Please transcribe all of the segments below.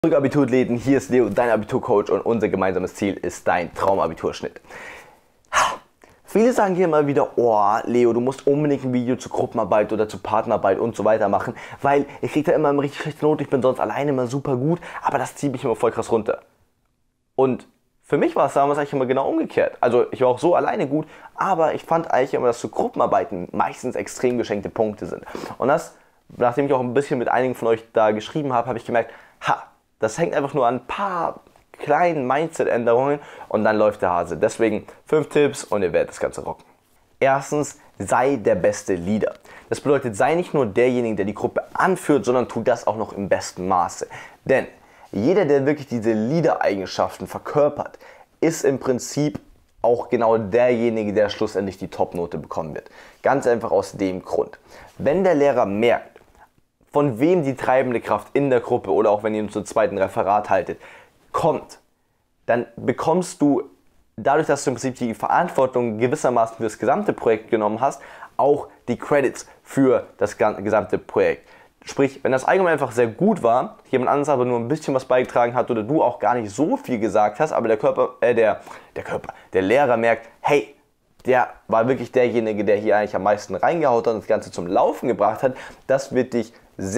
Zurück Abiturathleten, hier ist Leo, dein Abiturcoach, und unser gemeinsames Ziel ist dein Traumabiturschnitt. Viele sagen hier immer wieder, oh Leo, du musst unbedingt ein Video zur Gruppenarbeit oder zur Partnerarbeit und so weiter machen, weil ich kriege da immer eine richtig schlechte Note, ich bin sonst alleine immer super gut, aber das zieht mich immer voll krass runter. Und für mich war es damals eigentlich immer genau umgekehrt. Also ich war auch so alleine gut, aber ich fand eigentlich immer, dass so Gruppenarbeiten meistens extrem geschenkte Punkte sind. Und das, nachdem ich auch ein bisschen mit einigen von euch da geschrieben habe, habe ich gemerkt, das hängt einfach nur an ein paar kleinen Mindset-Änderungen und dann läuft der Hase. Deswegen 5 Tipps und ihr werdet das Ganze rocken. Erstens, sei der beste Leader. Das bedeutet, sei nicht nur derjenige, der die Gruppe anführt, sondern tu das auch noch im besten Maße. Denn jeder, der wirklich diese Leader-Eigenschaften verkörpert, ist im Prinzip auch genau derjenige, der schlussendlich die Top-Note bekommen wird. Ganz einfach aus dem Grund. Wenn der Lehrer merkt, von wem die treibende Kraft in der Gruppe oder auch wenn ihr zu zweiten Referat haltet, kommt, dann bekommst du, dadurch, dass du im Prinzip die Verantwortung gewissermaßen für das gesamte Projekt genommen hast, auch die Credits für das gesamte Projekt. Sprich, wenn das allgemein einfach sehr gut war, jemand anderes aber nur ein bisschen was beigetragen hat oder du auch gar nicht so viel gesagt hast, aber der Lehrer merkt, hey, der war wirklich derjenige, der hier eigentlich am meisten reingehaut hat und das Ganze zum Laufen gebracht hat, das wird dich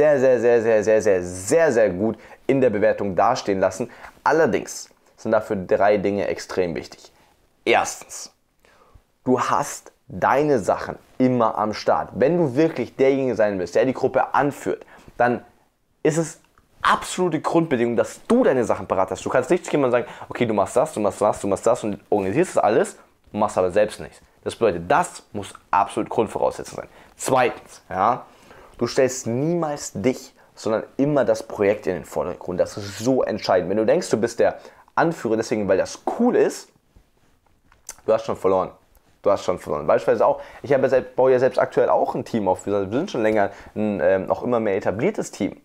sehr gut in der Bewertung dastehen lassen. Allerdings sind dafür 3 Dinge extrem wichtig. Erstens, du hast deine Sachen immer am Start. Wenn du wirklich derjenige sein willst, der die Gruppe anführt, dann ist es absolute Grundbedingung, dass du deine Sachen parat hast. Du kannst nicht zu jemandem sagen, okay, du machst das, du machst das, du machst das und organisierst das alles, machst aber selbst nichts. Das bedeutet, das muss absolut Grundvoraussetzung sein. Zweitens, du stellst niemals dich, sondern immer das Projekt in den Vordergrund. Das ist so entscheidend. Wenn du denkst, du bist der Anführer, deswegen, weil das cool ist, du hast schon verloren. Du hast schon verloren. Beispielsweise auch, baue ja selbst aktuell auch ein Team auf. Wir sind schon länger ein auch immer mehr etabliertes Team.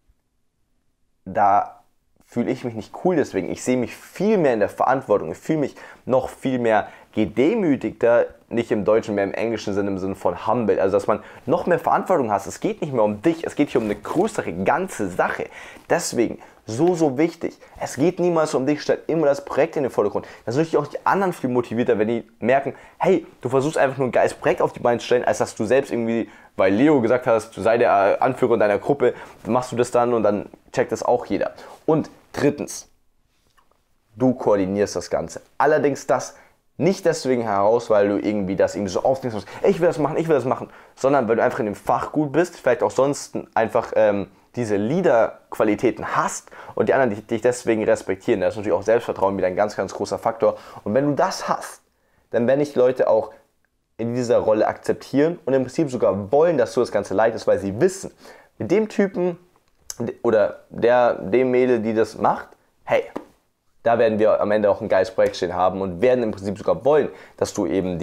Da fühle ich mich nicht cool deswegen. Ich sehe mich viel mehr in der Verantwortung. Ich fühle mich noch viel mehr gedemütigter, nicht im Deutschen, mehr im Englischen Sinne, im Sinne von humble. Also, dass man noch mehr Verantwortung hat. Es geht nicht mehr um dich, es geht hier um eine größere, ganze Sache. Deswegen, so wichtig. Es geht niemals um dich, stell immer das Projekt in den Vordergrund. Dann sind auch die anderen viel motivierter, wenn die merken, hey, du versuchst einfach nur ein geiles Projekt auf die Beine zu stellen, als dass du selbst irgendwie, weil Leo gesagt hast, du sei der Anführer in deiner Gruppe, machst du das dann und dann checkt das auch jeder. Und drittens, du koordinierst das Ganze. Allerdings das nicht deswegen heraus, weil du irgendwie das irgendwie so aufnimmst, ich will das machen, sondern weil du einfach in dem Fach gut bist, vielleicht auch sonst einfach diese Leader-Qualitäten hast und die anderen dich deswegen respektieren. Da ist natürlich auch Selbstvertrauen wieder ein ganz großer Faktor. Und wenn du das hast, dann werden dich Leute auch in dieser Rolle akzeptieren und im Prinzip sogar wollen, dass du das Ganze leitest, weil sie wissen, mit dem Typen oder dem Mädel, die das macht, hey, da werden wir am Ende auch ein geiles Projekt stehen haben und werden im Prinzip sogar wollen, dass du eben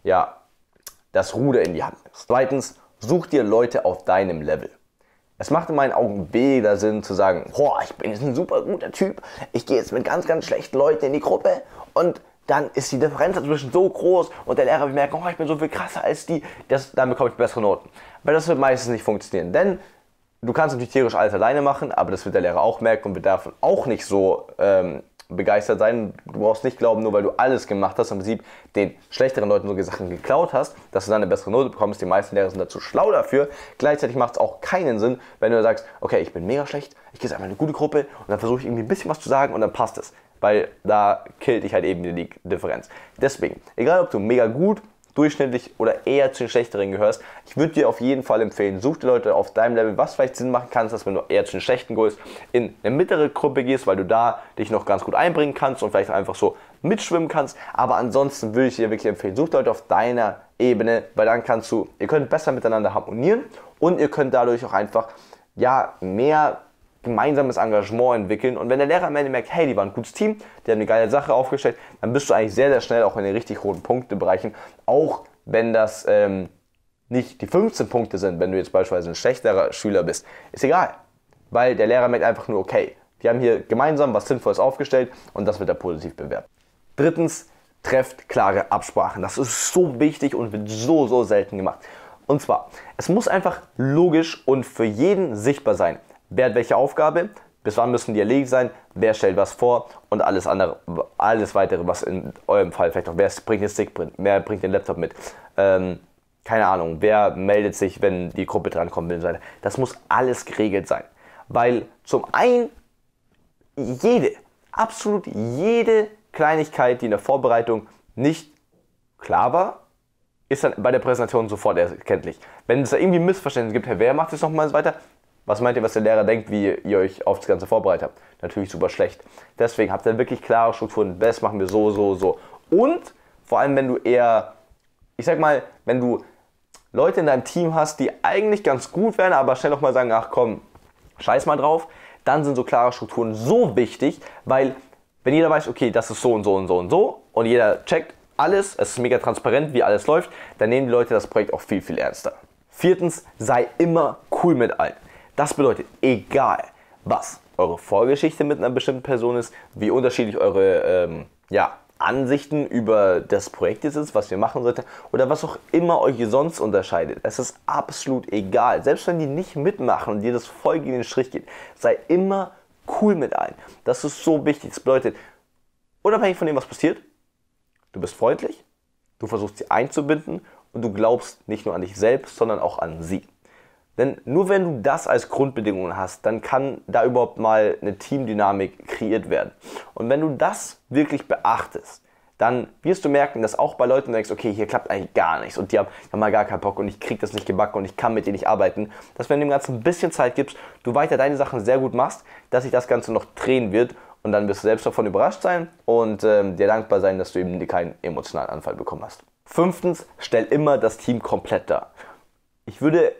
das Ruder in die Hand nimmst. Zweitens, such dir Leute auf deinem Level. Es macht in meinen Augen weder Sinn zu sagen, boah, ich bin jetzt ein super guter Typ, ich gehe jetzt mit ganz schlechten Leuten in die Gruppe und dann ist die Differenz dazwischen so groß und der Lehrer wird merken, oh, ich bin so viel krasser als die, dann bekomme ich bessere Noten. Weil das wird meistens nicht funktionieren, denn du kannst natürlich theoretisch alles alleine machen, aber das wird der Lehrer auch merken und wird davon auch nicht so begeistert sein. Du brauchst nicht glauben, nur weil du alles gemacht hast, im Prinzip den schlechteren Leuten so Sachen geklaut hast, dass du dann eine bessere Note bekommst. Die meisten Lehrer sind dazu schlau dafür. Gleichzeitig macht es auch keinen Sinn, wenn du sagst, okay, ich bin mega schlecht, ich gehe jetzt einfach in eine gute Gruppe und dann versuche ich irgendwie ein bisschen was zu sagen und dann passt es. Weil da killt dich halt eben die Differenz. Deswegen, egal ob du mega gut, durchschnittlich oder eher zu den Schlechteren gehörst, ich würde dir auf jeden Fall empfehlen, such dir Leute auf deinem Level, was vielleicht Sinn machen kann, dass wenn du eher zu den Schlechten gehst, in eine mittlere Gruppe gehst, weil du da dich noch ganz gut einbringen kannst und vielleicht einfach so mitschwimmen kannst, aber ansonsten würde ich dir wirklich empfehlen, such Leute auf deiner Ebene, weil dann ihr könnt besser miteinander harmonieren und ihr könnt dadurch auch einfach, mehr gemeinsames Engagement entwickeln und wenn der Lehrer am Ende merkt, hey, die waren ein gutes Team, die haben eine geile Sache aufgestellt, dann bist du eigentlich sehr schnell auch in den richtig hohen Punktebereichen, auch wenn das nicht die 15 Punkte sind, wenn du jetzt beispielsweise ein schlechterer Schüler bist, ist egal, weil der Lehrer merkt einfach nur, okay, die haben hier gemeinsam was Sinnvolles aufgestellt und das wird er positiv bewerten. Drittens, trefft klare Absprachen. Das ist so wichtig und wird so selten gemacht. Und zwar, es muss einfach logisch und für jeden sichtbar sein, wer hat welche Aufgabe, bis wann müssen die erledigt sein, wer stellt was vor und alles andere, alles weitere, was in eurem Fall vielleicht noch, wer bringt den Stick, wer bringt den Laptop mit, keine Ahnung, wer meldet sich, wenn die Gruppe drankommt und so weiter. Das muss alles geregelt sein, weil zum einen absolut jede Kleinigkeit, die in der Vorbereitung nicht klar war, ist dann bei der Präsentation sofort erkenntlich. Wenn es da irgendwie Missverständnisse gibt, hey, wer macht das nochmal weiter? Was meint ihr, was der Lehrer denkt, wie ihr euch auf das Ganze vorbereitet habt? Natürlich super schlecht. Deswegen habt ihr wirklich klare Strukturen, das machen wir so, so, so. Und vor allem, wenn du eher, ich sag mal, wenn du Leute in deinem Team hast, die eigentlich ganz gut wären, aber schnell nochmal sagen, ach komm, scheiß mal drauf, dann sind so klare Strukturen so wichtig, weil wenn jeder weiß, okay, das ist so und so und so und so und jeder checkt alles, es ist mega transparent, wie alles läuft, dann nehmen die Leute das Projekt auch viel, viel ernster. Viertens, sei immer cool mit allen. Das bedeutet, egal was eure Vorgeschichte mit einer bestimmten Person ist, wie unterschiedlich eure Ansichten über das Projekt ist, was wir machen sollten oder was auch immer euch sonst unterscheidet. Es ist absolut egal. Selbst wenn die nicht mitmachen und dir das voll gegen den Strich geht, sei immer cool mit allen. Das ist so wichtig. Das bedeutet, unabhängig von dem, was passiert, du bist freundlich, du versuchst sie einzubinden und du glaubst nicht nur an dich selbst, sondern auch an sie. Denn nur wenn du das als Grundbedingung hast, dann kann da überhaupt mal eine Teamdynamik kreiert werden. Und wenn du das wirklich beachtest, dann wirst du merken, dass auch bei Leuten denkst, okay, hier klappt eigentlich gar nichts und die haben mal gar keinen Bock und ich kriege das nicht gebacken und ich kann mit denen nicht arbeiten, dass wenn du dem Ganzen ein bisschen Zeit gibst, du weiter deine Sachen sehr gut machst, dass sich das Ganze noch drehen wird und dann wirst du selbst davon überrascht sein und dir dankbar sein, dass du eben keinen emotionalen Anfall bekommen hast. Fünftens, stell immer das Team komplett dar. Ich würde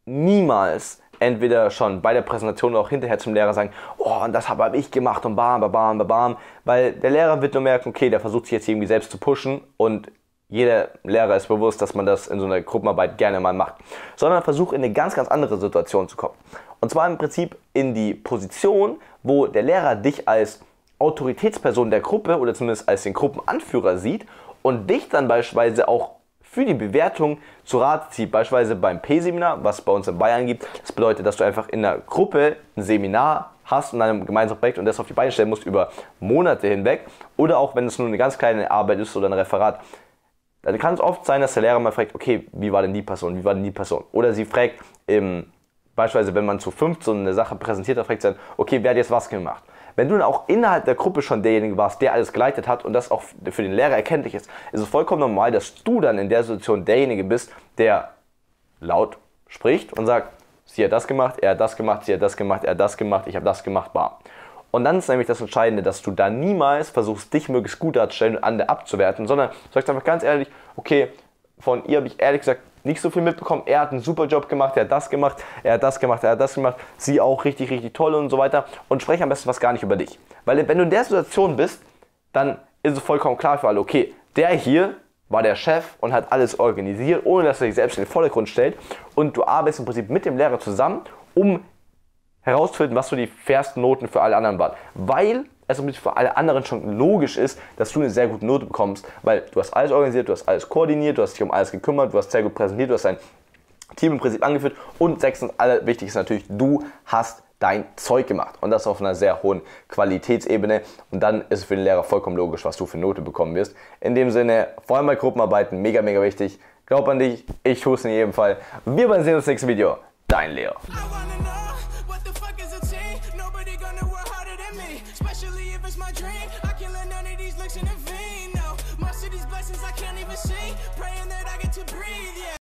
niemals entweder schon bei der Präsentation oder auch hinterher zum Lehrer sagen, oh, und das habe ich gemacht und bam, bam, bam, bam, weil der Lehrer wird nur merken, okay, der versucht sich jetzt irgendwie selbst zu pushen und jeder Lehrer ist bewusst, dass man das in so einer Gruppenarbeit gerne mal macht, sondern versuch in eine ganz, ganz andere Situation zu kommen. Und zwar im Prinzip in die Position, wo der Lehrer dich als Autoritätsperson der Gruppe oder zumindest als den Gruppenanführer sieht und dich dann beispielsweise auch für die Bewertung zu Rate zieht, beispielsweise beim P-Seminar, was es bei uns in Bayern gibt. Das bedeutet, dass du einfach in einer Gruppe ein Seminar hast und einem gemeinsamen Projekt und das auf die Beine stellen musst über Monate hinweg. Oder auch, wenn es nur eine ganz kleine Arbeit ist oder ein Referat. Dann kann es oft sein, dass der Lehrer mal fragt, okay, wie war denn die Person, wie war denn die Person? Oder sie fragt, beispielsweise wenn man zu 5 so eine Sache präsentiert, dann fragt sie dann, okay, wer hat jetzt was gemacht? Wenn du dann auch innerhalb der Gruppe schon derjenige warst, der alles geleitet hat und das auch für den Lehrer erkenntlich ist, ist es vollkommen normal, dass du dann in der Situation derjenige bist, der laut spricht und sagt, sie hat das gemacht, er hat das gemacht, sie hat das gemacht, er hat das gemacht, ich habe das gemacht, bam. Und dann ist nämlich das Entscheidende, dass du da niemals versuchst, dich möglichst gut darzustellen und andere abzuwerten, sondern du sagst einfach ganz ehrlich, okay, von ihr habe ich ehrlich gesagt nicht so viel mitbekommen, er hat einen super Job gemacht, er hat das gemacht, er hat das gemacht, er hat das gemacht, sie auch richtig, richtig toll und so weiter und spreche am besten was gar nicht über dich. Weil wenn du in der Situation bist, dann ist es vollkommen klar für alle, okay, der hier war der Chef und hat alles organisiert, ohne dass er sich selbst in den Vordergrund stellt und du arbeitest im Prinzip mit dem Lehrer zusammen, um herauszufinden, was so die fairsten Noten für alle anderen waren. Weil es für alle anderen schon logisch ist, dass du eine sehr gute Note bekommst, weil du hast alles organisiert, du hast alles koordiniert, du hast dich um alles gekümmert, du hast sehr gut präsentiert, du hast dein Team im Prinzip angeführt und sechstens, allerwichtigste ist natürlich, du hast dein Zeug gemacht und das auf einer sehr hohen Qualitätsebene und dann ist es für den Lehrer vollkommen logisch, was du für eine Note bekommen wirst. In dem Sinne, vor allem bei Gruppenarbeiten, mega, mega wichtig. Glaub an dich, ich tue es in jedem Fall. Wir sehen uns im nächsten Video. Dein Leo.